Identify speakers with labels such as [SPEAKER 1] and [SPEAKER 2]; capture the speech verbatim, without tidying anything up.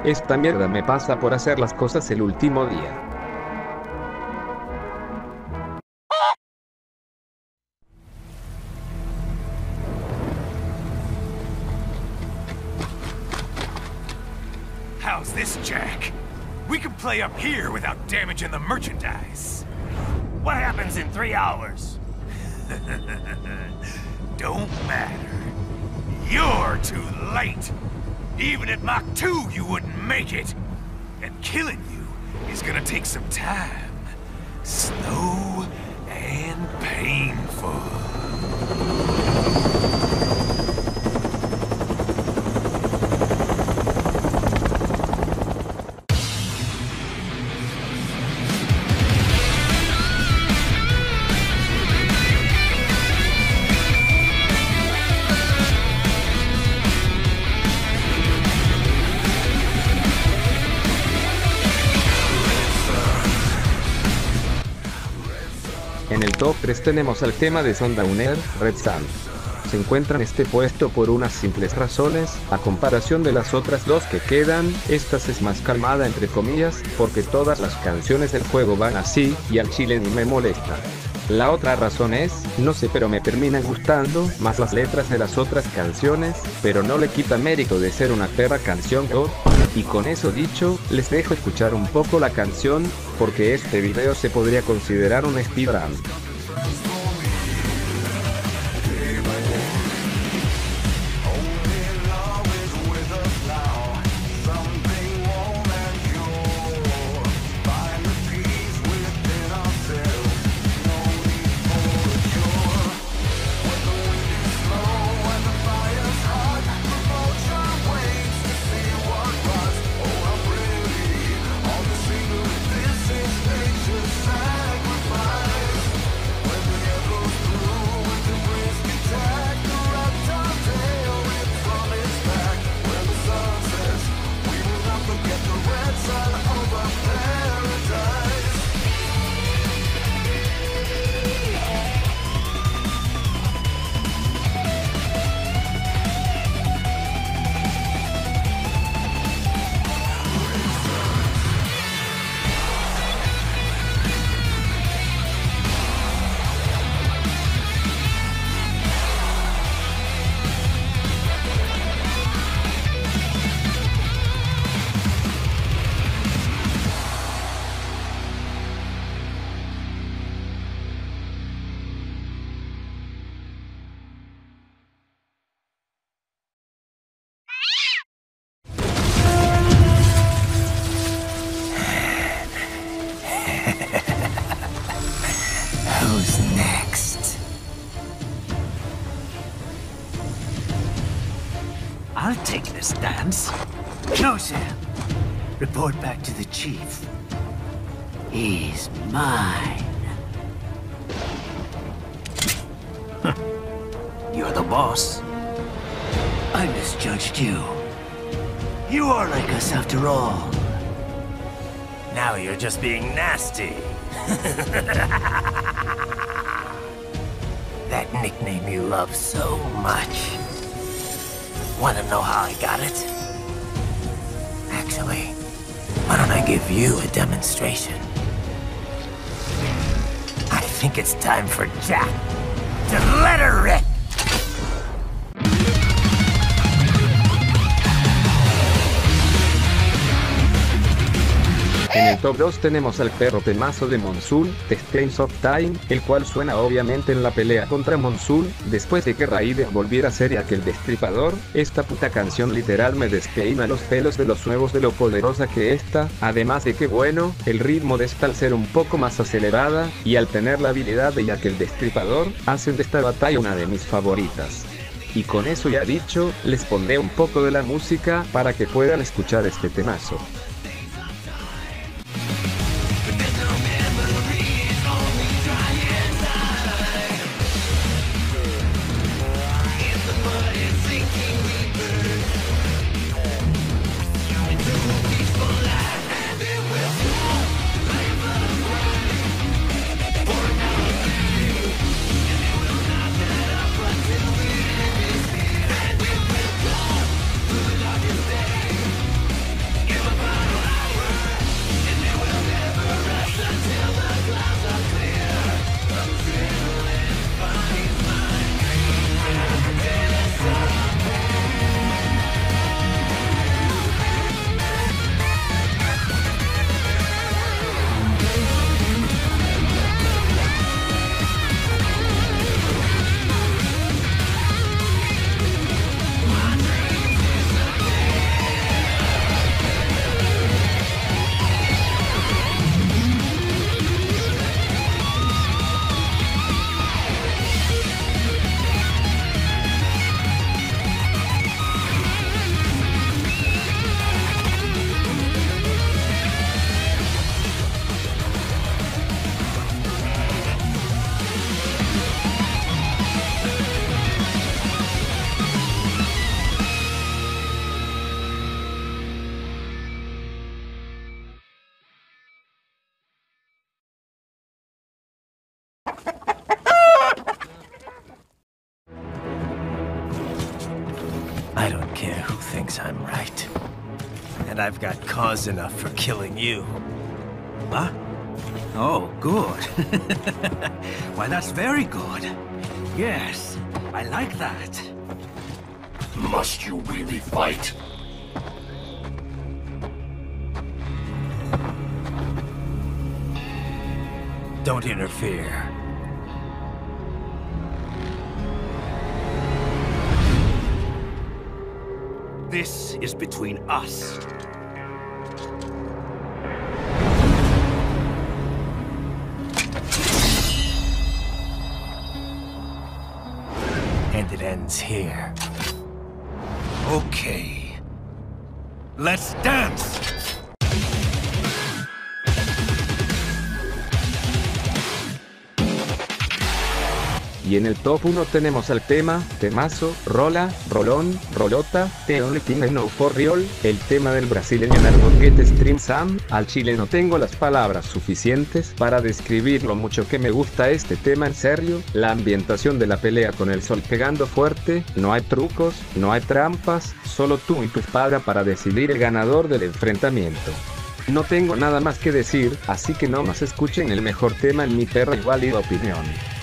[SPEAKER 1] Esta mierda me pasa por hacer las cosas el último día.
[SPEAKER 2] How's this, Jack? We can play up here without damaging the merchandise.
[SPEAKER 3] What happens in three hours?
[SPEAKER 2] Don't matter. You're too late. Even at Mach two, you wouldn't make it. And killing you is gonna take some time. Slow and painful.
[SPEAKER 1] En el top tres tenemos al tema de Sundowner, Red Sun. Se encuentra en este puesto por unas simples razones. A comparación de las otras dos que quedan, esta es más calmada entre comillas, porque todas las canciones del juego van así, y al chile ni me molesta. La otra razón es, no sé, pero me terminan gustando más las letras de las otras canciones, pero no le quita mérito de ser una perra canción God. Y con eso dicho, les dejo escuchar un poco la canción, porque este video se podría considerar un speedrun.
[SPEAKER 3] Who's next? I'll take this dance. No, Sam. Report back to the chief. He's mine. You're the boss. I misjudged you. You are like us after all. Now you're just being nasty. That nickname you love so much. Wanna know how I got it? Actually, why don't I give you a demonstration? I think it's time for Jack to let her rip.
[SPEAKER 1] En el top dos tenemos al perro temazo de Monsoon, The Stains of Time, el cual suena obviamente en la pelea contra Monsoon, después de que Raiden volviera a ser aquel destripador. Esta puta canción literal me despeina los pelos de los huevos de lo poderosa que está, además de que bueno, el ritmo de esta al ser un poco más acelerada, y al tener la habilidad de aquel destripador, hacen de esta batalla una de mis favoritas. Y con eso ya dicho, les pondré un poco de la música para que puedan escuchar este temazo.
[SPEAKER 3] I don't care who thinks I'm right. And I've got cause enough for killing you.
[SPEAKER 4] Huh? Oh, good. Why, that's very good. Yes, I like that.
[SPEAKER 2] Must you really fight?
[SPEAKER 3] Don't interfere.
[SPEAKER 4] This is between us.
[SPEAKER 3] And it ends here.
[SPEAKER 4] Okay. Let's dance!
[SPEAKER 1] Y en el top uno tenemos el tema, temazo, rola, rolón, rolota, The Only Thing I Know For Real, el tema del brasileño Nargot Stream Sam. Al chile no tengo las palabras suficientes para describir lo mucho que me gusta este tema, en serio. La ambientación de la pelea con el sol pegando fuerte, no hay trucos, no hay trampas, solo tú y tu espada para decidir el ganador del enfrentamiento. No tengo nada más que decir, así que no más escuchen el mejor tema en mi perra y válida opinión.